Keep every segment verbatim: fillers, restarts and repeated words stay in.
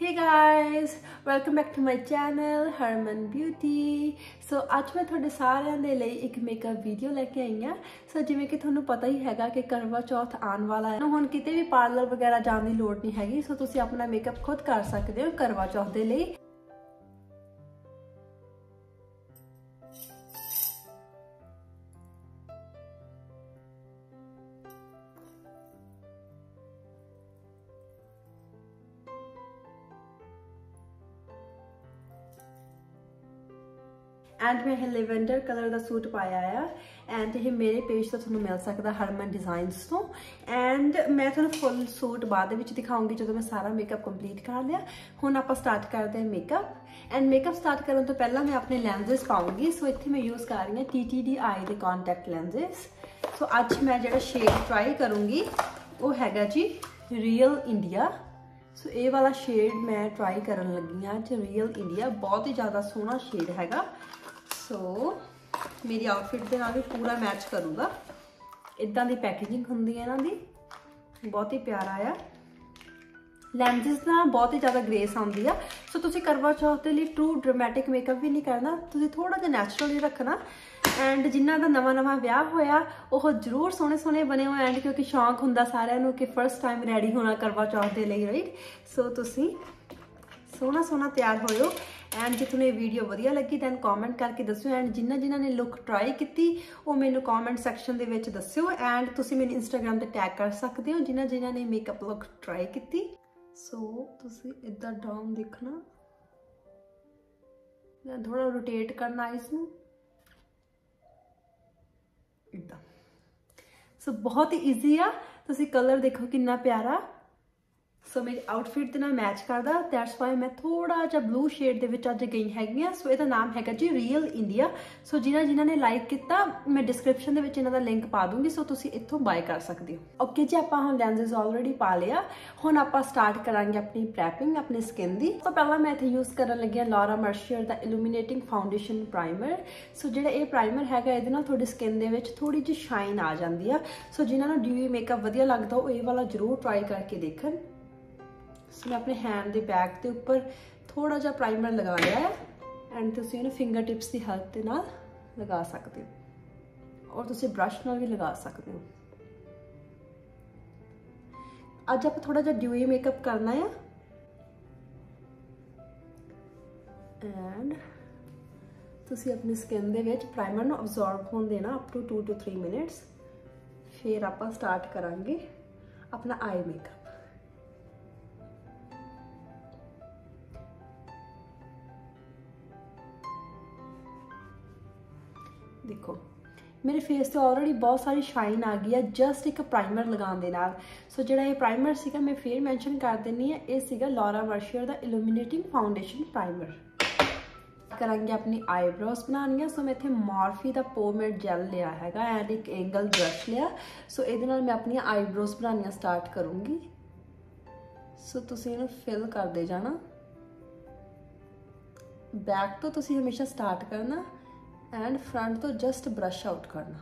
Hey guys, welcome back to my channel Harman beauty. So अज मैं थोड़े सारिਆਂ ਦੇ ਲਈ एक मेकअप वीडियो लेके आई हाँ। सो जिवें कि ਤੁਹਾਨੂੰ पता ही हैगा कि करवा चौथ आने वाला है, ਹੁਣ किते भी पार्लर वगैरह जाने की लोड़ नहीं हैगी। सो तुसी अपना मेकअप खुद कर सकते हो करवा चौथ के लिए। एंड मैं लेवेंडर कलर का सूट पाया है एंड ये मेरे पेज तो थोड़ा मिल सकता हरमन डिजाइन्स तो। एंड मैं थोड़ा फुल सूट बाद में दिखाऊंगी जो मैं सारा मेकअप कंप्लीट कर लिया। हुण आपां स्टार्ट करते हैं मेकअप। एंड मेकअप स्टार्ट करने तो पहला मैं अपने लैंजेस पाऊंगी। सो इत्थे मैं यूज़ कर रही हूँ टी टी डी आई के कॉन्टैक्ट लैंजेस। सो अज मैं जो शेड ट्राई करूँगी वो हैगा जी रियल इंडिया। सो ये वाला शेड मैं ट्राई करन लगी हाँ अज रियल इंडिया। बहुत ही ज़्यादा सोहना शेड हैगा। सो so, मेरी आउटफिट के नाल भी पूरा मैच करूँगा। इदां दी पैकेजिंग होंदी है इन्हां दी, बहुत ही प्यारा आ। लैंजेस ना बहुत ही ज़्यादा ग्रेस आती है। सो तुसी करवा चौथ के लिए ट्रू ड्रामेटिक मेकअप भी नहीं करना, तुसी थोड़ा जिहा नैचुरल ही रखना। एंड जिन्हां दा नवां नवां विआह होया वो जरूर सोहने सोहने बने हो। एंड क्योंकि शौक हुंदा सारिਆਂ ਨੂੰ कि फर्स्ट टाइम रेडी होना करवा चौथ के लिए, राइट। सो तुसी सोहना सोहना तैयार होयो। एंड जो तुम्हें वीडियो वधिया लगी दैन कॉमेंट करके दस्यो। एंड जिन्हां जिन्हां ने लुक ट्राई की वो मैनू कॉमेंट सैक्शन दे विच दस्यो। एंड तुसी मैनू इंस्टाग्राम ते टैग कर सकते हो जिन्हां जिन्हां ने मेकअप लुक ट्राई की। सो तुसी इदां डाउन देखना, थोड़ा रोटेट करना आइस नू इदां। सो बहुत ही ईजी आ। तुसी कलर देखो कितना प्यारा। सो so, मेरी आउटफिट के नाल मैच करदा, दैट्स वाई मैं थोड़ा जा ब्लू शेड दे विच अज गई हैगी। सो इसका नाम हैगा जी रियल इंडिया। सो जिन्हां जिन्हां ने लाइक किया मैं डिस्क्रिप्शन दे विच इन्हां दा लिंक पा दूंगी। सो तुसी इत्थों बाय कर सकते हो। ओके जी, आपां हुण लैंजेस ऑलरेडी पा लिया। हुण आपां स्टार्ट करांगे अपनी प्रैपिंग अपनी स्किन दी। तो पहला मैं इत्थे यूज़ करन लगी हां लॉरा मर्शियर दा इल्यूमिनेटिंग फाउंडेशन प्राइमर। सो जिहड़ा ये प्राइमर हैगा इहदे नाल तुहाडी स्किन दे विच थोड़ी जी शाइन आ जांदी आ। सो जिन्हां नूं ड्यूई मेकअप वधिया लगदा वो ये वाला जरूर ट्राई करके देखन। सो मैं अपने हैंड के बैक के उपर थोड़ा जा प्राइमर लगा लिया है। एंड तुसी इहनूं फिंगर टिप्स की हेल्प के नाल लगा सकते हो और तुसी ब्रश नाल भी लगा सकते हो। अज आप थोड़ा जा ड्यूई मेकअप करना है। एंड तुसी अपनी स्किन दे विच प्राइमर नूं अब्जॉर्ब होण देना up to two to three minutes. फिर आप स्टार्ट करांगे अपना आई मेकअप। देखो मेरे फेस से ऑलरेडी बहुत सारी शाइन आ गई है जस्ट एक प्राइमर लगाने दे नाल। सो जिहड़ा ये प्राइमर सीगा मैं फिर मैंशन कर देनी है, ये सीगा लॉरा मर्शियर दा इल्यूमिनेटिंग फाउंडेशन प्राइमर। करांगे अपनी आईब्रोज बनानियां। सो मैं इत्थे मॉर्फी दा पोमेड जेल लिया हैगा एंड एक एंगल ब्रश लिया। सो इहदे नाल मैं अपनी आईब्रोज बनानियां स्टार्ट करूँगी। सो तुसीं इहनूं फिल करदे जाना। बैक तो तुसीं हमेशा स्टार्ट करना एंड फ्रंट तो जस्ट ब्रश आउट करना।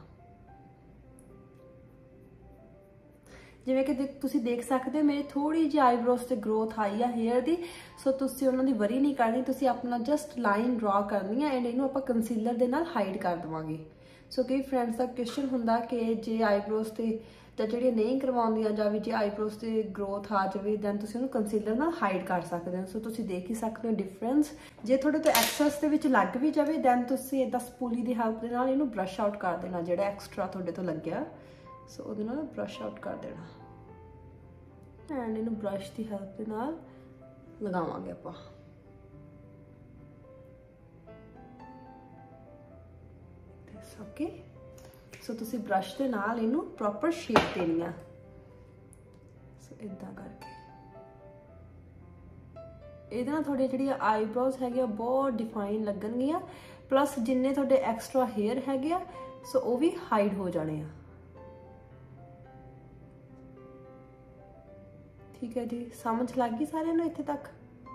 जिवें कि तुसी देख सकते हो मेरी थोड़ी जी आईब्रोज से ग्रोथ आई है हेयर दी। सो तुसी उन्हां दी वरी नहीं करनी, तुसी अपना जस्ट लाइन ड्रॉ करनी है एंड इनू आपां कंसीलर दे नाल हाइड कर देवांगे। सो कई फ्रेंड्स का क्वेश्चन हुंदा कि जे आईब्रोज ते जां जिहड़ियां नहीं करवाउंदियां जां जे आईब्रोज ते ग्रोथ आ जाए दैन तुसी उन्हूं कंसीलर नाल हाइड कर सकते हो। सो तुसी देख ही सकते हो डिफरेंस। जे थोड़े तो एक्सेस दे विच लग भी जाए दैन तुसी इदां स्पूली दी हेल्प दे नाल इहनूं ब्रश आउट कर देना जिहड़ा एक्सट्रा थोड़े तो लग्गिया। सो उहदे नाल ब्रश आउट कर देना एंड इहनूं ब्रश दी हेल्प दे नाल लगावांगे आपां। ओके, सो तुसी ब्रश के नाल इनू प्रॉपर शेप देनी है। सो इदां करके इहदे नाल थोड़ी जिहड़ी आईब्रोज हैगी बहुत डिफाइन लगणगियां, प्लस जिन्ने थोड़े एक्सट्रा हेयर हैगे आ सो वो भी हाइड हो जाने आ। ठीक है जी, समझ लग गई सारिਆਂ ਨੂੰ इत्थे तक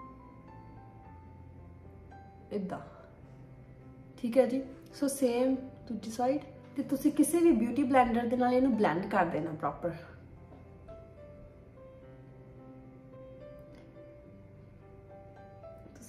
इदां। ठीक है जी। सो सेम दूजी साइड ते तुसी किसी भी ब्यूटी ब्लैंडर दे नाल इहनूं ब्लैंड कर देना प्रॉपर।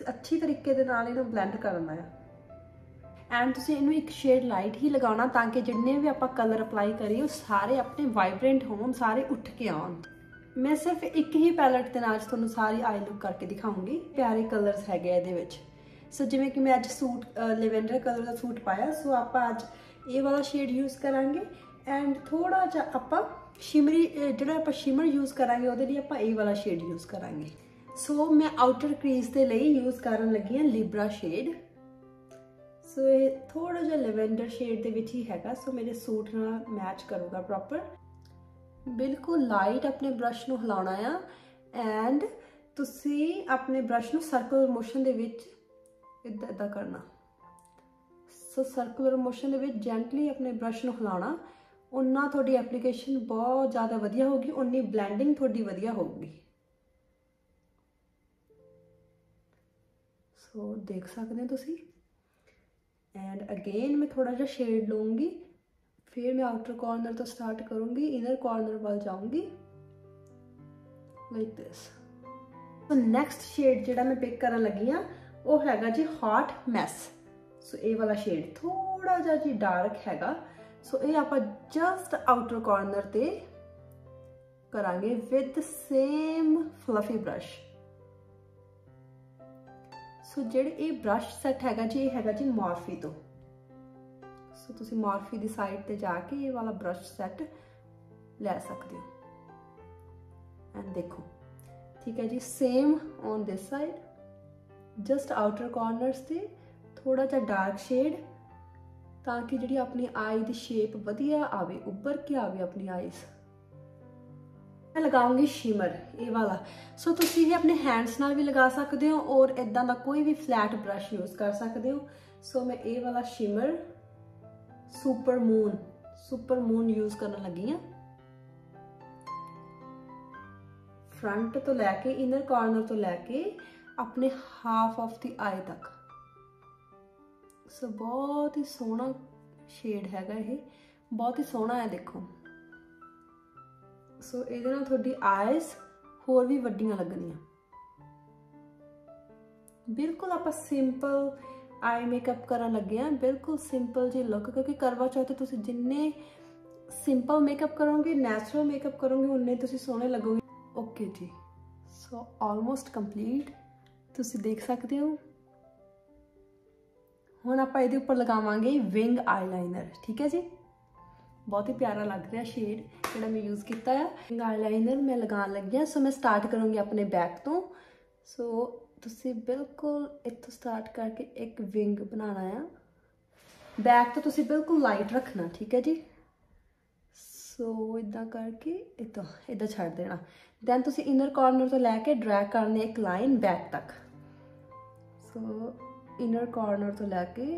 अच्छी तरीके दे नाल इहनूं ब्लेंड करना है। एंड तुसीं इहनूं एक शेड लाइट ही लगाना ताकि जिन्ने भी आपां कलर अप्लाई करिए वो सारे अपने वाइब्रेंट होण, सारे उठ के आउण। मैं सिर्फ एक ही पैलेट दे नाल तुहानूं सारी आई लुक करके दिखाऊंगी। प्यारे कलर्स हैगे इहदे विच। सो जिवें कि मैं अज सूट लैवेंडर कलर का सूट पाया, सो आपां अज ये वाला शेड यूज़ करांगे एंड थोड़ा जिहा आपां शिमरी जिहड़ा आपां शिमर यूज़ करांगे उहदे लई आपां ये वाला शेड यूज़ करांगे। सो मैं आउटर क्रीज दे लई यूज़ करन लगी हां लिब्रा शेड। सो ये थोड़ा जिहा लैवेंडर शेड दे विच ही हैगा, सो मेरे सूट नाल मैच करूगा प्रॉपर। बिल्कुल लाइट अपने ब्रश नूं हिलाउणा आ एंड तुसीं अपने ब्रश नूं सर्कुलर मोशन दे विच इदां इदां करना। सो सर्कुलर मोशन दे विच जेंटली अपने ब्रश नूं हिलाउणा, उन्ना तुहाडी एप्लीकेशन बहुत ज़्यादा वधिया होगी, उन्नी ब्लैंडिंग तुहाडी वधिया होगी। सो देख सकते हो तुसीं। एंड अगेन मैं थोड़ा जिहा शेड लूँगी, फिर मैं आउटर कॉर्नर तो स्टार्ट करूँगी, इनर कॉर्नर वाल जाऊँगी लाइक दिस। तो नेक्स्ट शेड जिहड़ा मैं पिक करन लगी हाँ वो हैगा जी हॉट मैस। सो ये वाला शेड थोड़ा जिहा जी डार्क हैगा। सो ये आपां जस्ट आउटर कॉर्नर ते करांगे with same fluffy brush. So जिहड़े ये ब्रश सैट हैगा जी ये हैगा जी मॉर्फी तो। सो तुसी मॉर्फी दी साइड ते जाके ये वाला ब्रश सैट ले सकते हो। एंड देखो ठीक है जी, same on this side just outer corners ते थोड़ा जिहा डार्क शेड ताकि जिहड़ी अपनी आई दी शेप वधिया आवे, उभर के आवे अपनी आईज। मैं लगाऊंगी शिमर ये वाला। सो तुसी ये अपने हैंड्स नाल भी लगा सकते हो और इदां दा कोई भी फ्लैट ब्रश यूज कर सकते हो। सो मैं ये वाला shimmer super moon super moon use करने लगी हाँ। फ्रंट तो लैके इनर कॉर्नर तो लैके अपने हाफ ऑफ दी आई तक। सो बहुत ही सोहना शेड हैगा ये, बहुत ही सोहना है देखो। सो इहदे नाल तुहाडी आईज होर भी वड्डियां लगनियां। बिल्कुल आपां सिंपल आई मेकअप करन लगे हैं, बिल्कुल सिंपल जी लुक, क्योंकि करवा चौथ तुसीं जिन्ने सिंपल मेकअप करोगे, नैचुरल मेकअप करोगे, उन्ने तुसीं सोहने लगोगे। ओके जी, सो ऑलमोस्ट कंप्लीट तुसीं देख सकते हो। हुण आपां इहदे उपर लगावांगे विंग आईलाइनर। ठीक है जी, बहुत ही प्यारा लग रहा शेड जिहड़ा मैं यूज़ किया है। विंग आईलाइनर मैं लगान लगी हाँ। सो मैं स्टार्ट करूँगी अपने बैक तो। सो तुसी बिल्कुल इत्थों स्टार्ट करके एक विंग बनाना है। बैक तो तुसी बिल्कुल लाइट रखना। ठीक है जी। सो इदा करके इदा इदा छड़ देना। दैन तुसी इनर कॉर्नर तो लैके ड्रैग करने एक लाइन बैक तक। सो इनर कॉर्नर तो लैके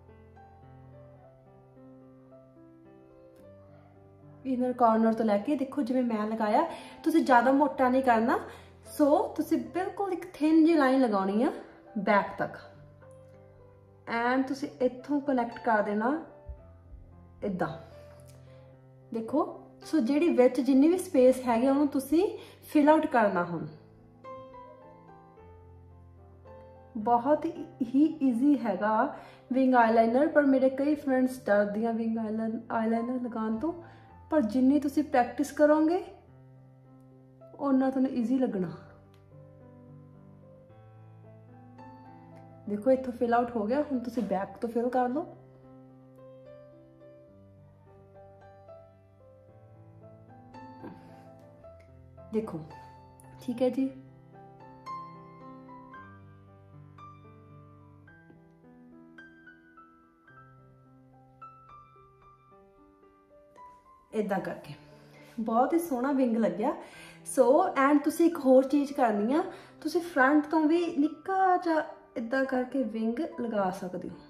इनर कॉर्नर तो लैके देखो जिवें मैं लगाया, तुसी ज़्यादा मोटा नहीं करना। सो तुसी बिल्कुल एक थिन जी लाइन लगानी है बैक तक एंड तुसी इत्थों कनैक्ट कर देना इदा। देखो सो जिहड़ी विच जिन्नी भी स्पेस हैगी उहनूं तुसी फिल आउट करना। हुण बहुत ही ईजी हैगा विंग आईलाइनर, पर मेरे कई फ्रेंड्स डरदियां विंग आईलाइनर लगाने तो, पर जिन्नी तुसी प्रैक्टिस करोगे उन्ना तुहानूं ईजी लगना। देखो इत्थों फिल आउट हो गया, हुण तुसी बैक तो फिल कर लो। देखो ठीक है जी। इदा करके बहुत ही सोहना विंग लग्या। सो एंड तुसी एक होर चीज़ करनी है, तुसी फ्रंट तो भी निक्का जा इदा करके विंग लगा सकते हो।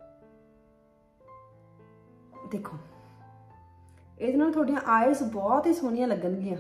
देखो इहदे नाल तुहाडियां आईज बहुत ही सोहनियां लगणगियां।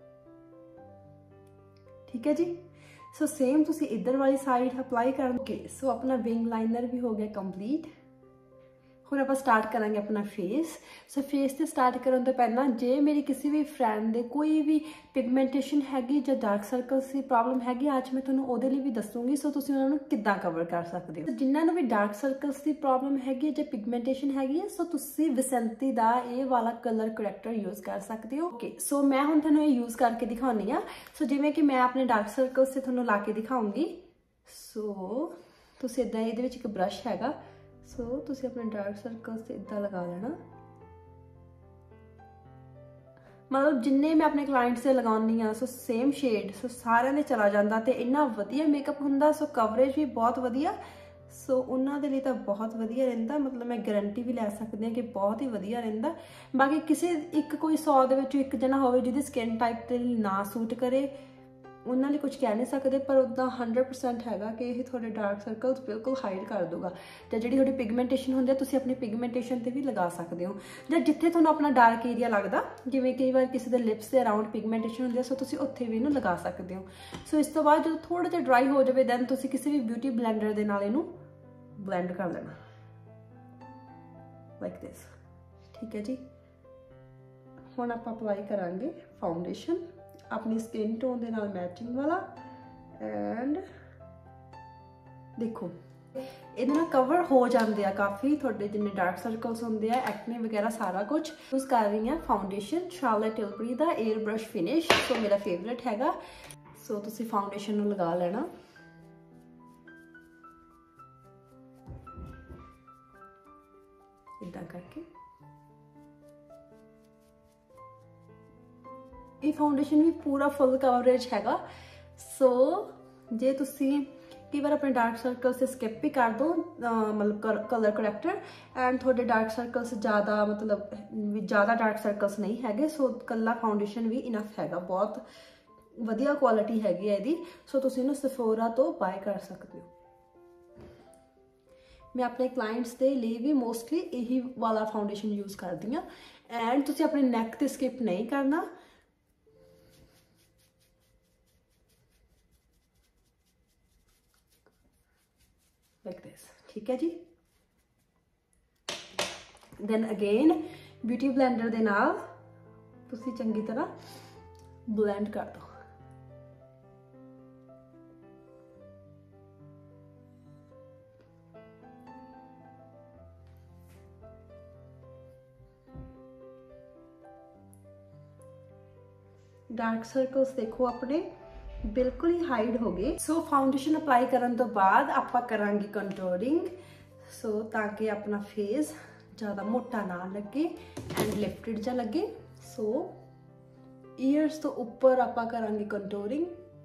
ठीक है जी। सो सेम तुसी इधर वाली साइड अप्लाई कर। ओके सो अपना विंग लाइनर भी हो गया कंप्लीट। ਹੁਣ ਆਪਾਂ ਸਟਾਰਟ ਕਰਾਂਗੇ ਆਪਣਾ ਫੇਸ। ਸੋ ਫੇਸ ਤੇ ਸਟਾਰਟ ਕਰਨ ਤੋਂ ਪਹਿਲਾਂ ਜੇ ਮੇਰੀ ਕਿਸੇ ਵੀ ਫਰੈਂਡ ਦੇ ਕੋਈ ਵੀ ਪਿਗਮੈਂਟੇਸ਼ਨ ਹੈਗੀ ਜਾਂ ਡਾਰਕ ਸਰਕਲਸ ਦੀ ਪ੍ਰੋਬਲਮ ਹੈਗੀ, ਅੱਜ ਮੈਂ ਤੁਹਾਨੂੰ ਉਹਦੇ ਲਈ ਵੀ ਦੱਸੂਗੀ। ਸੋ ਤੁਸੀਂ ਉਹਨਾਂ ਨੂੰ ਕਿੱਦਾਂ ਕਵਰ ਕਰ ਸਕਦੇ ਹੋ। ਜਿਨ੍ਹਾਂ ਨੂੰ ਵੀ ਡਾਰਕ ਸਰਕਲਸ ਦੀ ਪ੍ਰੋਬਲਮ ਹੈਗੀ ਜਾਂ ਪਿਗਮੈਂਟੇਸ਼ਨ ਹੈਗੀ ਹੈ, ਸੋ ਤੁਸੀਂ ਵਿਸੈਂਤੀ ਦਾ ਇਹ ਵਾਲਾ ਕਲਰ ਕਰੈਕਟਰ ਯੂਜ਼ ਕਰ ਸਕਦੇ ਹੋ। ਓਕੇ, ਸੋ ਮੈਂ ਹੁਣ ਤੁਹਾਨੂੰ ਇਹ ਯੂਜ਼ ਕਰਕੇ ਦਿਖਾਉਣੀ ਆ। ਸੋ ਜਿਵੇਂ ਕਿ ਮੈਂ ਆਪਣੇ ਡਾਰਕ ਸਰਕਲਸ ਤੇ ਤੁਹਾਨੂੰ ਲਾ ਕੇ ਦਿਖਾਉਂਗੀ। ਸੋ ਤੁਸੀਂ ਇਦਾਂ, ਇਹਦੇ ਵਿੱਚ ਇੱਕ ਬ੍ਰਸ਼ ਹੈਗਾ, ਸੋ ਤੁਸੀਂ ਆਪਣੇ ਡਾਰਕ ਸਰਕਲਸ ਤੇ ਇਦਾਂ ਲਗਾ ਲੈਣਾ। ਮਤਲਬ ਜਿੰਨੇ ਮੈਂ ਆਪਣੇ ਕਲਾਇੰਟਸ ਤੇ ਲਗਾਉਂਦੀ ਆ, ਸੋ ਸੇਮ ਸ਼ੇਡ ਸੋ ਸਾਰਿਆਂ ਦੇ ਚਲਾ ਜਾਂਦਾ ਤੇ ਇੰਨਾ ਵਧੀਆ ਮੇਕਅਪ ਹੁੰਦਾ। ਸੋ ਕਵਰੇਜ ਵੀ ਬਹੁਤ ਵਧੀਆ, ਸੋ ਉਹਨਾਂ ਦੇ ਲਈ ਤਾਂ ਬਹੁਤ ਵਧੀਆ ਰਹਿੰਦਾ। ਮਤਲਬ ਮੈਂ ਗਾਰੰਟੀ ਵੀ ਲੈ ਸਕਦੀ ਹਾਂ ਕਿ ਬਹੁਤ ਹੀ ਵਧੀਆ ਰਹਿੰਦਾ। ਬਾਕੀ ਕਿਸੇ ਇੱਕ ਕੋਈ ਸੌ ਦੇ ਵਿੱਚੋਂ ਇੱਕ ਜਣਾ ਹੋਵੇ ਜਿਹਦੀ ਸਕਿਨ ਟਾਈਪ ਤੇ ਨਾ ਸੂਟ ਕਰੇ, ਉਹਨਾਂ ਲਈ ਕੁਝ ਕਹਿ ਨਹੀਂ ਸਕਦੇ, ਪਰ ਉੱਦਾਂ ਹੰਡਰਡ ਪਰਸੈਂਟ ਹੈਗਾ ਕਿ ਇਹ ਤੁਹਾਡੇ ਡਾਰਕ ਸਰਕਲਸ ਬਿਲਕੁਲ ਹਾਈਡ ਕਰ ਦੂਗਾ। ਤੇ ਜਿਹੜੀ ਤੁਹਾਡੀ ਪਿਗਮੈਂਟੇਸ਼ਨ ਹੁੰਦੀ ਹੈ, ਤੁਸੀਂ ਆਪਣੀ ਪਿਗਮੈਂਟੇਸ਼ਨ ਤੇ ਵੀ ਲਗਾ ਸਕਦੇ ਹੋ, ਜਾਂ ਜਿੱਥੇ ਤੁਹਾਨੂੰ ਆਪਣਾ ਡਾਰਕ ਏਰੀਆ ਲੱਗਦਾ, ਜਿਵੇਂ ਕਈ ਵਾਰ ਕਿਸੇ ਦੇ ਲਿਪਸ ਦੇ ਅਰਾਊਂਡ ਪਿਗਮੈਂਟੇਸ਼ਨ ਹੁੰਦੀ ਹੈ, ਸੋ ਤੁਸੀਂ ਉੱਥੇ ਵੀ ਇਹਨੂੰ ਲਗਾ ਸਕਦੇ ਹੋ। ਸੋ ਇਸ ਤੋਂ ਬਾਅਦ ਜਦੋਂ ਥੋੜਾ ਜਿਹਾ ਡਰਾਈ ਹੋ ਜਾਵੇ, ਦੈਨ ਤੁਸੀਂ ਕਿਸੇ ਵੀ ਬਿਊਟੀ ਬਲੈਂਡਰ ਦੇ ਨਾਲ ਇਹਨੂੰ ਬਲੈਂਡ ਕਰ ਲੈਣਾ, ਲਾਈਕ ਦਿਸ। ਠੀਕ ਹੈ ਜੀ। ਹੁਣ ਆਪਾਂ ਅਪਲਾਈ ਕਰਾਂਗੇ ਫਾਊਂਡੇਸ਼ਨ अपनी स्किन टोन के नाल मैचिंग वाला। एंड देखो ये ना कवर हो जाते हैं काफ़ी थोड़े जिन्ने डार्क सर्कल्स होंगे, एक्ने वगैरह सारा कुछ। यूज़ कर रही हैं फाउंडेशन शार्लेट टिलबरी का एयर ब्रश फिनिश। सो मेरा फेवरेट हैगा। सो तुसी फाउंडेशन नूं लगा लेना। इदां करके ये फाउंडेशन भी पूरा फुल कवरेज हैगा। सो जे तुसी कई बार अपने डार्क सर्कल से स्किप भी कर दो, मतलब कलर करैक्टर, एंड थोड़े डार्क सर्कल्स ज़्यादा मतलब ज़्यादा डार्क सर्कल्स नहीं हैगे, सो कला फाउंडेशन भी इनफ हैगा। बहुत वधिया क्वालिटी हैगी है इहदी। सो तुसी इहनूं सेफोरा तो बाय कर सकते हो। मैं अपने क्लाइंट्स के लिए भी मोस्टली यही वाला फाउंडेशन यूज़ करती हाँ। एंड तुसी अपने नैक ते स्किप नहीं करना। Like this. ठीक है जी। देन अगेन ब्यूटी ब्लेंडर दे नाल तुसी चंगी तरह ब्लेंड कर दो। डार्क सर्कल्स देखो अपने बिल्कुल ही हाइड हो गए। सो फाउंडेशन अप्लाई करने तो बाद आपां करांगे कंटूरिंग। सो ताकि अपना फेस ज़्यादा मोटा ना लगे एंड लिफ्टेड जा लगे। सो ईयर्स तो ऊपर आपां करांगे कंटूरिंग।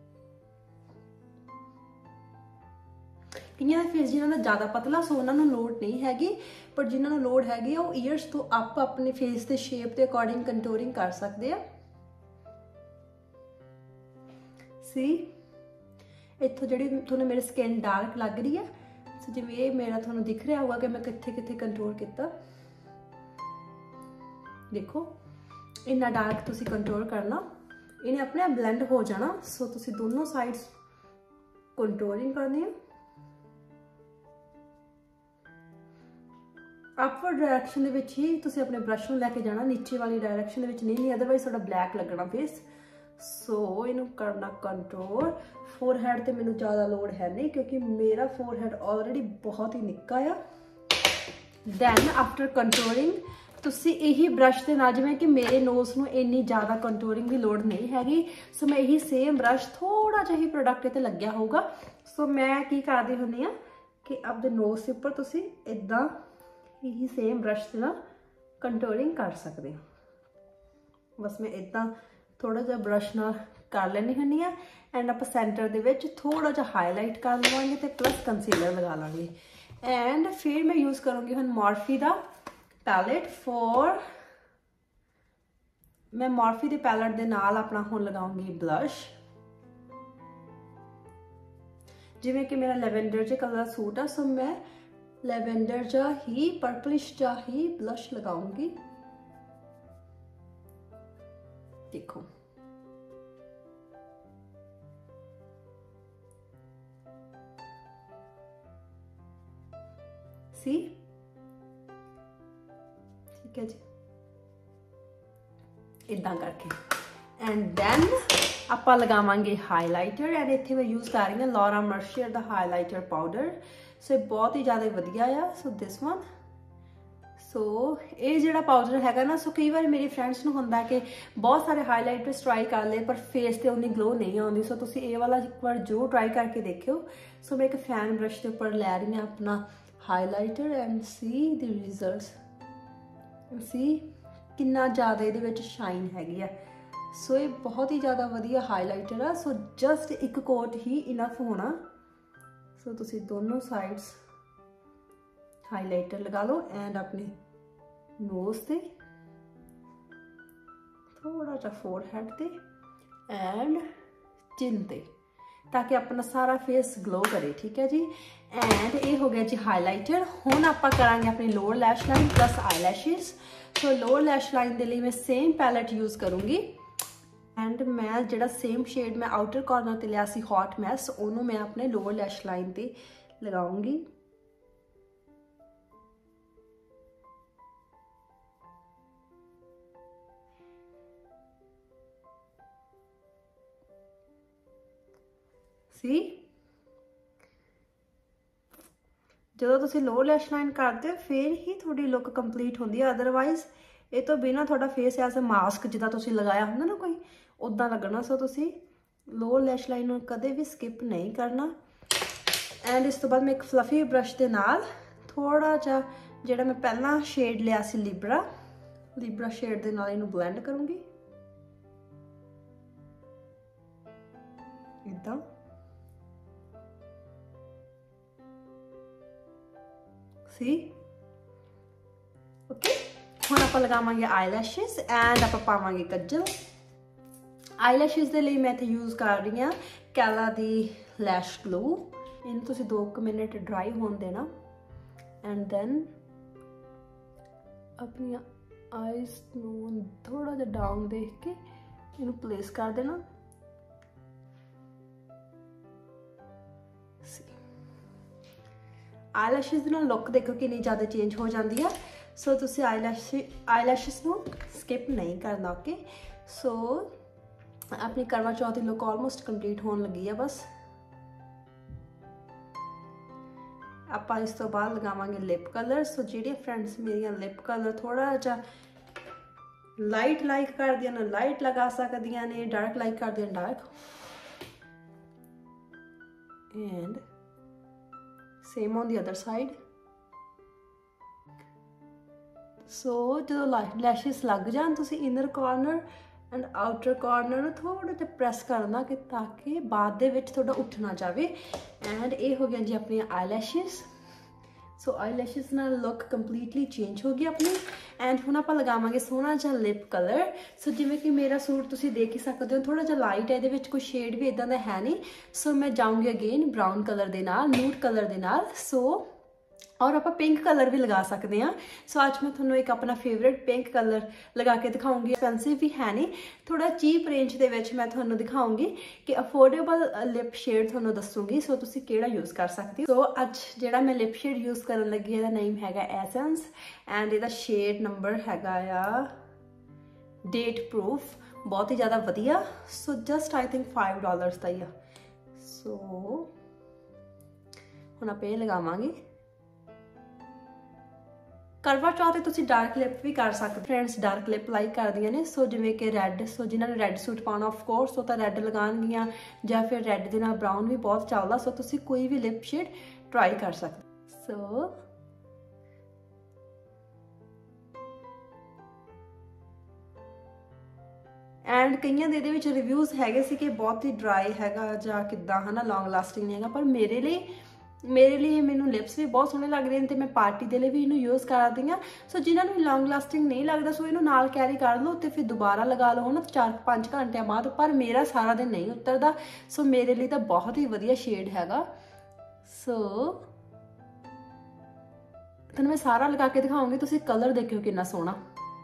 कईयां दा फेस जिन्हां दा ज़्यादा पतला, सो उन्हां नूं लोड़ नहीं हैगी, पर जिन्हां नूं लोड़ हैगी वो ईयर्स तो आप अपने फेस के शेप के अकॉर्डिंग कंटूरिंग कर सकते हैं। सी इत्थों जिहड़ी तुहानूं मेरी स्किन डार्क लग रही है, सो जिवें ये मेरा तुहानूं दिख रहा होगा कि मैं कित्थे कित्थे कंटूर किया। देखो इन्ना डार्क तुसी कंटूर करना, इन्हें अपने आप ब्लेंड हो जाना। सो तुसी दोनों साइड्स कंटूरिंग करनी है। अपवर्ड डायरैक्शन दे विच ही तुसी अपने ब्रश नूं लैके जाना, नीचे वाली डायरैक्शन दे विच नहीं, नहीं अदरवाइज तुहाडा ब्लैक लगना फेस। सो इनू करना कंट्रोल। फोरहेड ते मैनू ज़्यादा लोड है नहीं क्योंकि मेरा फोरहेड ऑलरेडी बहुत ही निक्का आ। दैन आफ्टर कंट्रोलिंग तुसी यही ब्रश के नाल, जिवें कि मेरे नोज नूं इन्नी ज़्यादा कंट्रोलिंग की लोड़ नहीं हैगी, सो मैं यही सेम ब्रश थोड़ा जिहा ही प्रोडक्ट ते लग्या होगा। सो मैं की करदी हुंदी आ कि अपने नोज के उपर तुसी इदां यही सेम ब्रश के नाल कंट्रोलिंग कर सकते हो। बस मैं इदां थोड़ा जा ब्रश ना कर लेनी हुंदी आ। एंड आप सेंटर दे विच थोड़ा जा हाईलाइट कर लवांगे ते प्लस कंसीलर लगा लांगे। एंड फिर मैं यूज़ करूँगी हुण मॉर्फी दा पैलेट फॉर, मैं मॉर्फी दे पैलेट दे नाल अपना हुण लगाऊंगी ब्लश। जिवें कि मेरा लैवेंडर जे कलर दा सूट आ, सो मैं लैवेंडर जा ही पर्पलिश जा ही ब्लश लगाऊंगी। देखो सी ठीक है जी, इदां करके। एंड दैन ਆਪਾਂ ਲਗਾਵਾਂਗੇ ਹਾਈਲਾਈਟਰ। ਐਂਡ ਇੱਥੇ ਮੈਂ ਯੂਜ਼ ਕਰ ਰਹੀ ਹਾਂ ਲੌਰਾ ਮਰਸ਼ੀਅਰ ਦਾ ਹਾਈਲਾਈਟਰ ਪਾਊਡਰ। ਸੋ ਇਹ ਬਹੁਤ ਹੀ ਜ਼ਿਆਦਾ ਵਧੀਆ ਆ। ਸੋ ਦਿਸ ਵਨ, ਸੋ ਇਹ ਜਿਹੜਾ ਪਾਊਡਰ ਹੈਗਾ ਨਾ, ਸੋ ਕਈ ਵਾਰ ਮੇਰੀ ਫਰੈਂਡਸ ਨੂੰ ਹੁੰਦਾ ਕਿ ਬਹੁਤ ਸਾਰੇ ਹਾਈਲਾਈਟਰਸ ਟਰਾਈ ਕਰ ਲਏ ਪਰ ਫੇਸ ਤੇ ਉਨੀ ਗਲੋ ਨਹੀਂ ਆਉਂਦੀ। ਸੋ ਤੁਸੀਂ ਇਹ ਵਾਲਾ ਇੱਕ ਵਾਰ ਜ਼ਰੂਰ ਟਰਾਈ ਕਰਕੇ ਦੇਖਿਓ। ਸੋ ਮੈਂ ਇੱਕ ਫੈਨ ਬ੍ਰਸ਼ ਦੇ ਉੱਪਰ ਲੈ ਰਹੀ ਹਾਂ ਆਪਣਾ ਹਾਈਲਾਈਟਰ ਐਂਡ ਸੀ ਦੀ ਰਿਜ਼ਲਟਸ। ਸੀ ਕਿੰਨਾ ਜ਼ਿਆਦਾ ਇਹਦੇ ਵਿੱਚ ਸ਼ਾਈਨ ਹੈਗੀ ਆ। ਸੋ ਇਹ ਬਹੁਤ ਹੀ ਜ਼ਿਆਦਾ ਵਧੀਆ ਹਾਈਲਾਈਟਰ ਆ। ਸੋ ਜਸਟ ਇੱਕ ਕੋਟ ਹੀ ਇਨਫ ਹੋਣਾ। ਸੋ ਤੁਸੀਂ ਦੋਨੋਂ ਸਾਈਡਸ ਹਾਈਲਾਈਟਰ ਲਗਾ ਲਓ ਐਂਡ ਆਪਣੇ ਨੋਜ਼ ਤੇ, ਥੋੜਾ ਜਿਹਾ ਫੋਰਹੈਡ ਤੇ ਐਂਡ ਚਿਨ ਤੇ, ਤਾਂ ਕਿ ਆਪਣਾ ਸਾਰਾ ਫੇਸ ਗਲੋ ਕਰੇ। ਠੀਕ ਹੈ ਜੀ। ਐਂਡ ਇਹ ਹੋ ਗਿਆ ਜੀ ਹਾਈਲਾਈਟਰ। ਹੁਣ ਆਪਾਂ ਕਰਾਂਗੇ ਆਪਣੀ lower lash line plus eyelashes. So lower lash line ਦੇ ਲਈ ਮੈਂ ਸੇਮ ਪੈਲਟ ਯੂਜ਼ ਕਰੂੰਗੀ। ਐਂਡ ਮੈਂ ਜਿਹੜਾ ਸੇਮ ਸ਼ੇਡ ਮੈਂ ਆਊਟਰ ਕਾਰਨਰ ਤੇ ਲਿਆ ਸੀ ਹੌਟ ਮੈਸ, ਉਹਨੂੰ ਮੈਂ ਆਪਣੇ ਲੋਅਰ ਲੈਸ਼ ਲਾਈਨ ਤੇ ਲਗਾਉਂਗੀ। ਸੀ ਜਦੋਂ ਤੁਸੀਂ ਲੋਅਰ ਲੈਸ਼ ਲਾਈਨ ਕਰਦੇ ਹੋ ਫਿਰ ਹੀ ਤੁਹਾਡੀ ਲੁੱਕ ਕੰਪਲੀਟ ਹੁੰਦੀ ਹੈ। ਅਦਰਵਾਈਜ਼ ਇਹ ਤੋਂ ਬਿਨਾਂ ਤੁਹਾਡਾ ਫੇਸ ਐਜ਼ ਅ ਮਾਸਕ ਜਿੱਦਾਂ ਤੁਸੀਂ ਲਗਾਇਆ ਹੁੰਦਾ ਨਾ ਕੋਈ, ਉੱਦਾਂ ਲੱਗਣਾ। ਸੋ ਤੁਸੀਂ ਲੋਅਰ ਲੈਸ਼ ਲਾਈਨ ਨੂੰ ਕਦੇ ਵੀ ਸਕਿਪ ਨਹੀਂ ਕਰਨਾ। ਐਂਡ ਇਸ ਤੋਂ ਬਾਅਦ ਮੈਂ ਇੱਕ ਫਲਫੀ ਬ੍ਰਸ਼ ਦੇ ਨਾਲ ਥੋੜਾ ਜਿਹਾ ਜਿਹੜਾ ਮੈਂ ਪਹਿਲਾਂ ਸ਼ੇਡ ਲਿਆ ਸੀ ਲਿਬਰਾ, ਲਿਬਰਾ ਸ਼ੇਡ ਦੇ ਨਾਲ ਇਹਨੂੰ ਬਲੈਂਡ ਕਰੂੰਗੀ ਇਦਾਂ। See okay. ਹੁਣ ਆਪਾਂ ਲਗਾਵਾਂਗੇ ਆਈਲੈਸ਼ਿਸ ਐਂਡ ਆਪਾਂ ਪਾਵਾਂਗੇ ਕੱਜਲ। ਆਈਲੈਸ਼ਿਸ ਦੇ ਲਈ ਮੈਂ ਇੱਥੇ ਯੂਜ਼ ਕਰ ਰਹੀ ਹਾਂ ਕੈਲਾ ਦੀ ਲੈਸ਼ ਗਲੂ। ਇਹਨੂੰ ਤੁਸੀਂ ਦੋ ਕੁ ਮਿੰਟ ਡਰਾਈ ਹੋਣ ਦੇਣਾ ਐਂਡ ਦੈਨ ਆਪਣੀਆਂ ਆਈਜ਼ ਨੂੰ ਥੋੜਾ ਜਿਹਾ ਡਾਊਨ ਦੇਖ ਕੇ ਇਹਨੂੰ ਪਲੇਸ ਕਰ ਦੇਣਾ। ਆਈਲੈਸ਼ਿਸ ਦੇ ਨਾਲ ਲੁੱਕ ਦੇਖੋ ਕਿੰਨੀ ਜ਼ਿਆਦਾ ਚੇਂਜ ਹੋ ਜਾਂਦੀ ਆ। ਸੋ ਤੁਸੀਂ ਆਈਲੈਸ਼ ਆਈਲੈਸ਼ਿਸ ਨੂੰ ਸਕਿਪ ਨਹੀਂ ਕਰਨਾ। ਓਕੇ। ਸੋ ਆਪਣੀ ਕਰਵਾ ਚੌਥ ਦੀ ਲੁੱਕ ਆਲਮੋਸਟ ਕੰਪਲੀਟ ਹੋਣ ਲੱਗੀ ਆ। ਬਸ ਆਪਾਂ ਇਸ ਤੋਂ ਬਾਅਦ ਲਗਾਵਾਂਗੇ ਲਿਪ ਕਲਰ। ਸੋ ਜਿਹੜੀਆਂ ਫਰੈਂਡਸ ਮੇਰੀਆਂ ਲਿਪ ਕਲਰ ਥੋੜਾ ਜਿਹਾ ਲਾਈਟ ਲਾਈਕ ਕਰਦੀਆਂ ਨੇ ਲਾਈਟ ਲਗਾ ਸਕਦੀਆਂ ਨੇ, ਡਾਰਕ ਲਾਈਕ ਕਰਦੀਆਂ dark. And same on the other side. So ਜਦੋਂ ਲੈਸ਼ਿਸ ਲੱਗ ਜਾਣ ਤੁਸੀਂ inner corner and outer corner ਨੂੰ ਥੋੜਾ ਜਿਹਾ ਪ੍ਰੈਸ ਕਰਨਾ ਕਿ ਤਾਂ ਕਿ ਬਾਅਦ ਦੇ ਵਿੱਚ ਤੁਹਾਡਾ ਉੱਠ ਨਾ ਜਾਵੇ। ਐਂਡ ਇਹ ਹੋ ਗਿਆ ਜੀ ਆਪਣੀਆਂ ਆਈਲੈਸ਼ਿਸ। ਸੋ ਆਈਲੈਸ਼ਿਸ ਨਾਲ ਲੁੱਕ ਕੰਪਲੀਟਲੀ ਚੇਂਜ ਹੋ ਗਈ ਆਪਣੀ। ਐਂਡ ਹੁਣ ਆਪਾਂ ਲਗਾਵਾਂਗੇ ਸੋਹਣਾ ਜਿਹਾ ਲਿਪ ਕਲਰ। ਸੋ ਜਿਵੇਂ ਕਿ ਮੇਰਾ ਸੂਟ ਤੁਸੀਂ ਦੇਖ ਹੀ ਸਕਦੇ ਹੋ ਥੋੜਾ ਜਿਹਾ ਲਾਈਟ ਹੈ, ਇਹਦੇ ਵਿੱਚ ਕੋਈ ਸ਼ੇਡ ਵੀ ਇਦਾਂ ਦਾ ਹੈ ਨਹੀਂ। ਸੋ ਮੈਂ ਜਾਊਂਗੀ ਅਗੇਨ ਬਰਾਊਨ ਕਲਰ ਦੇ ਨਾਲ, ਨੂਡ ਕਲਰ ਦੇ ਨਾਲ। ਸੋ ਔਰ ਆਪਾਂ ਪਿੰਕ ਕਲਰ ਵੀ ਲਗਾ ਸਕਦੇ ਹਾਂ। ਸੋ ਅੱਜ ਮੈਂ ਤੁਹਾਨੂੰ ਇੱਕ ਆਪਣਾ ਫੇਵਰੇਟ ਪਿੰਕ ਕਲਰ ਲਗਾ ਕੇ ਦਿਖਾਉਂਗੀ। ਐਕਸਪੈਂਸਿਵ ਵੀ ਹੈ ਨਹੀਂ, ਥੋੜਾ ਚੀਪ ਰੇਂਜ ਦੇ ਵਿੱਚ ਮੈਂ ਤੁਹਾਨੂੰ ਦਿਖਾਉਂਗੀ ਕਿ ਅਫੋਰਡੇਬਲ ਲਿਪ ਸ਼ੇਡ ਤੁਹਾਨੂੰ ਦੱਸੂਗੀ। ਸੋ ਤੁਸੀਂ ਕਿਹੜਾ ਯੂਜ਼ ਕਰ ਸਕਦੇ ਹੋ। ਸੋ ਅੱਜ ਜਿਹੜਾ ਮੈਂ ਲਿਪ ਸ਼ੇਡ ਯੂਜ਼ ਕਰਨ ਲੱਗੀ ਇਹਦਾ ਨੇਮ ਹੈਗਾ ਐਸੈਂਸ ਐਂਡ ਇਹਦਾ ਸ਼ੇਡ ਨੰਬਰ ਹੈਗਾ ਆ ਡੇਟ ਪ੍ਰੂਫ। ਬਹੁਤ ਹੀ ਜ਼ਿਆਦਾ ਵਧੀਆ। So just I think five dollars ਦਾ ਹੀ ਆ। ਸੋ ਹੁਣ ਆਪਾਂ ਇਹ ਲਗਾਵਾਂਗੇ। ਕਰਵਾ ਚੌਥ ਤੇ ਤੁਸੀਂ ਡਾਰਕ ਲਿਪ ਵੀ ਕਰ ਸਕਦੇ। ਫਰੈਂਡਸ ਡਾਰਕ ਲਿਪ ਲਾਈਕ ਕਰਦੀਆਂ ਨੇ। ਸੋ ਜਿਵੇਂ ਕਿ ਰੈੱਡ, ਸੋ ਜਿਨ੍ਹਾਂ ਨੇ ਰੈੱਡ ਸੂਟ ਪਾਉਣਾ ਆਫ ਕੋਰਸ ਉਹ ਤਾਂ ਰੈੱਡ ਲਗਾਉਣਗੀਆਂ, ਜਾਂ ਫਿਰ ਰੈੱਡ ਦੇ ਨਾਲ ਬਰਾਊਨ ਵੀ ਬਹੁਤ ਚੱਲਦਾ। ਸੋ ਤੁਸੀਂ ਕੋਈ ਵੀ ਲਿਪ ਸ਼ੇਡ ਟਰਾਈ ਕਰ ਸਕਦੇ। ਸੋ ਐਂਡ ਕਈਆਂ ਦੇ ਇਹਦੇ ਵਿੱਚ ਰਿਵਿਊਜ਼ ਹੈਗੇ ਸੀ ਕਿ ਬਹੁਤ ਹੀ ਡਰਾਈ ਹੈਗਾ ਜਾਂ ਕਿੱਦਾਂ ਹੈ ਨਾ, ਲੌਂਗ ਲਾਸਟਿੰਗ ਨਹੀਂ ਹੈਗਾ। ਪਰ ਮੇਰੇ ਲਈ ਮੇਰੇ ਲਈ ਮੈਨੂੰ ਲਿਪਸ ਵੀ ਬਹੁਤ ਸੋਹਣੇ ਲੱਗਦੇ ਨੇ ਤੇ ਮੈਂ ਪਾਰਟੀ ਦੇ ਲਈ ਵੀ ਇਹਨੂੰ ਯੂਜ਼ ਕਰਦੀ ਹਾਂ। ਸੋ ਜਿਨ੍ਹਾਂ ਨੂੰ ਲੌਂਗ ਲਾਸਟਿੰਗ ਨਹੀਂ ਲੱਗਦਾ ਸੋ ਇਹਨੂੰ ਨਾਲ ਕੈਰੀ ਕਰ ਲਓ ਤੇ ਫਿਰ ਦੁਬਾਰਾ ਲਗਾ ਲਓ ਨਾ ਚਾਰ ਪੰਜ ਘੰਟਿਆਂ ਬਾਅਦ। ਪਰ ਮੇਰਾ ਸਾਰਾ ਦਿਨ ਨਹੀਂ ਉਤਰਦਾ। ਸੋ ਮੇਰੇ ਲਈ ਤਾਂ ਬਹੁਤ ਹੀ ਵਧੀਆ ਸ਼ੇਡ ਹੈਗਾ। ਸੋ ਤੁਹਾਨੂੰ ਮੈਂ ਸਾਰਾ ਲਗਾ ਕੇ ਦਿਖਾਉਂਗੀ, ਤੁਸੀਂ ਕਲਰ ਦੇਖਿਓ ਕਿੰਨਾ ਸੋਹਣਾ।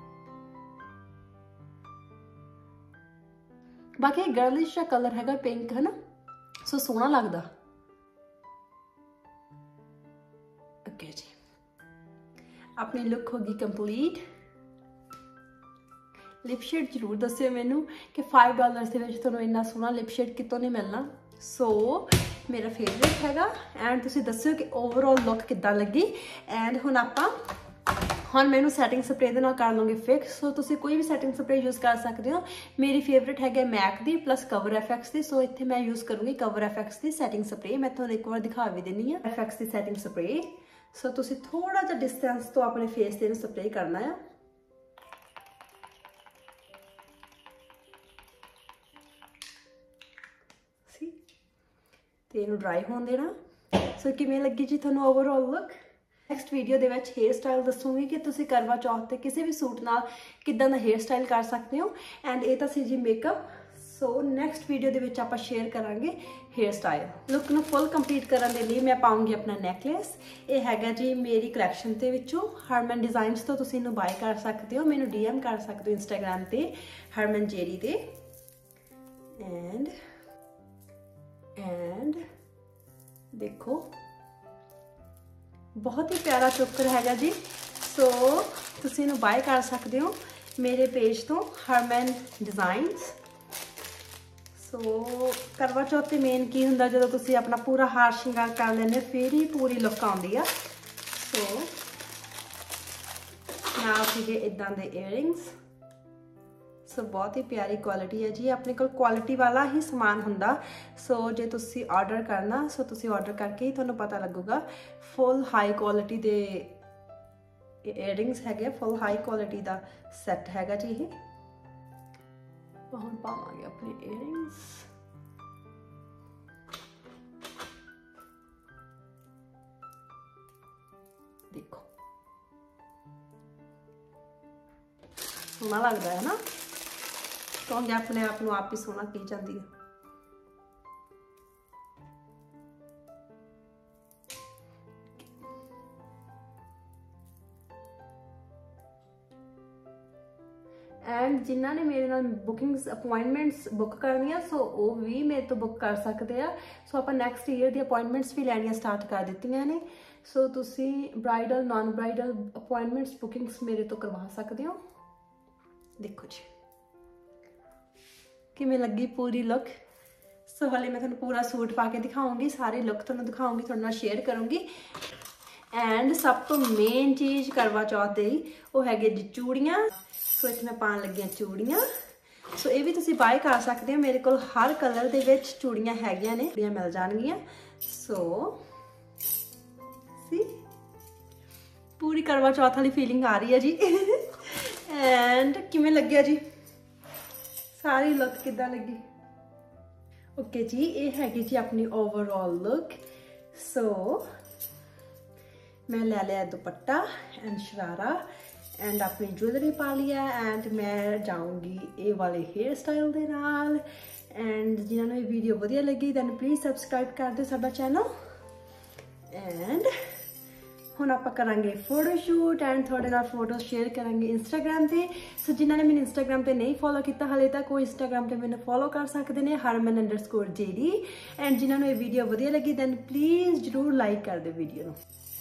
ਬਾਕੀ ਗਰਲਿਸ਼ ਦਾ ਕਲਰ ਹੈਗਾ ਪਿੰਕ ਹੈ ਨਾ, ਸੋ ਸੋਹਣਾ ਲੱਗਦਾ। ਓਕੇ ਜੀ, ਆਪਣੀ ਲੁੱਕ ਹੋ ਗਈ ਕੰਪਲੀਟ। लिप शेड जरूर दस्सिओ मैनू कि फाइव डॉलर्स दे विच तुहानूं इन्ना सोहना लिप शेड कितों नहीं मिलना। सो मेरा फेवरेट हैगा एंड तुसीं दस्सिओ कि ओवरऑल लुक किद्दां लगी। एंड हुण आपां हुण मैनू सैटिंग स्प्रे दे नाल कर लूँगी फिक्स। सो तुसीं कोई भी सैटिंग स्प्रे यूज़ कर सकते हो। मेरी फेवरेट है मैक दी प्लस कवर एफएक्स दी। सो इत्थे मैं यूज़ करूँगी कवर एफएक्स दी सैटिंग स्प्रे। मैं तुहानूं एक बार दिखा भी दिंदी हां एफएक्स दी सैटिंग स्प्रे। सो तुसीं थोड़ा जिहा डिस्टेंस तो अपने फेस ते स्प्रे करना है। सी ते इहनूं ड्राई होण देना। सो किवें लगी जी तुहानूं ओवरऑल लुक। नैक्सट वीडियो दे विच हेयर स्टाइल दसूँगी कि तुसीं करवा चौथ ते किसी भी सूट नाल किदां दा हेयर स्टाइल कर सकते हो। एंड ये तां सी जी मेकअप। सो नैक्सट वीडियो दे विच आपां शेयर करांगे हेयर स्टाइल। लुक नूं फुल कंप्लीट करन दे लई मैं पाऊँगी अपना नैकलेस। ये हैगा जी मेरी कलैक्शन दे विचों हरमन डिजाइनस तो तुसीं इहनूं बाय कर सकते हो। मैनूं डी एम कर सकते हो इंस्टाग्राम ते हरमन जेरी ते। एंड एंड देखो बहुत ही प्यारा चोकर हैगा जी। सो तुसीं इहनूं बाय कर सकते हो मेरे पेज तो हरमन डिजाइनस। सो करवा चौथ ते मेन की हुंदा जदों तुसीं अपना पूरा हार शिंगार कर लैंदे फिर ही पूरी लुक आउंदी आ। सो नाल सीगे इदां दे ईयरिंग्स। सो बहुत ही प्यारी क्वालिटी है जी। अपने कोल क्वालिटी वाला ही समान हुंदा। सो जे तुसीं ऑर्डर करना सो तुसीं ऑर्डर करके ही तुहानूं पता लगूगा। फुल हाई क्वालिटी दे ईयरिंग्स हैगे। फुल हाई क्वालिटी दा सैट हैगा जी। ये हुण पावांगे अपने ईयरिंग्स। देखो सोहना लगदा है ना। कहूँगी अपने आप नूं आप ही सोहना कही जांदी है। एंड जिन्हों ने मेरे नाल बुकिंग्स अपॉइंटमेंट्स बुक करनी सो वो भी मेरे तो बुक कर सकते हैं। सो आप नैक्सट ईयर दी अपॉइंटमेंट्स भी लैनियां स्टार्ट कर दित्तियां ने। सो तुसी bridal non bridal appointments bookings मेरे तो करवा सकते हो। देखो जी किवें लगी पूरी लुक। सो हले मैं तुहानूं पूरा सूट पा के दिखाऊंगी, सारी लुक तुहानूं दिखाऊंगी, तुहाडे नाल शेयर करूँगी। एंड सब तो मेन चीज़ करवा चौथ दी वो हैगे जी चूड़ियाँ। सो इत्थे मैं पान लगी चूड़ियाँ। सो ये भी तुसीं बाय कर सकते हो। मेरे कोल हर कलर दे विच चूड़ियाँ हैगियां ने, चूड़ियाँ मिल जाणगियां। सो सी पूरी करवा चौथ वाली फीलिंग आ रही है जी। एंड किवें लग्गिया जी सारी लुक किद्दां लगी। ओके जी ये हैगी जी अपनी ओवरऑल लुक। सो मैं ले लिया दुपट्टा एंड शरारा एंड अपनी ज्वेलरी पा लिया एंड मैं जाऊंगी ये वाले हेयर स्टाइल दे नाल। एंड जिन्होंने ये वीडियो वधिया लगी दैन प्लीज़ सबसक्राइब कर दो साडा चैनल। एंड हुण आपां करांगे फोटोशूट एंड थोड़े नाल फोटो शेयर करांगे इंस्टाग्राम पे। सो जिन्होंने मैंने इंस्टाग्राम पे नहीं फॉलो किया हाले तक वो इंस्टाग्राम पे मैंने फॉलो कर सकते हैं Harman underscore JD. And जिन्होंने ये वीडियो वधिया लगी दैन प्लीज़ जरूर लाइक कर दो वीडियो।